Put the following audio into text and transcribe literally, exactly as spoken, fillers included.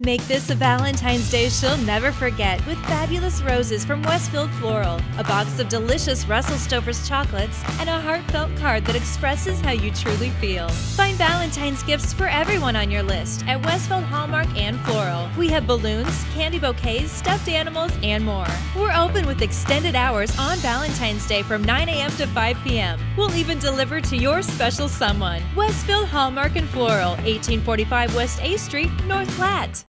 Make this a Valentine's Day she'll never forget with fabulous roses from Westfield Floral, a box of delicious Russell Stover's chocolates, and a heartfelt card that expresses how you truly feel. Find Valentine's gifts for everyone on your list at Westfield Hallmark and Floral. We have balloons, candy bouquets, stuffed animals, and more. We're open with extended hours on Valentine's Day from nine A M to five P M We'll even deliver to your special someone. Westfield Hallmark and Floral, eighteen forty-five West A Street, North Platte.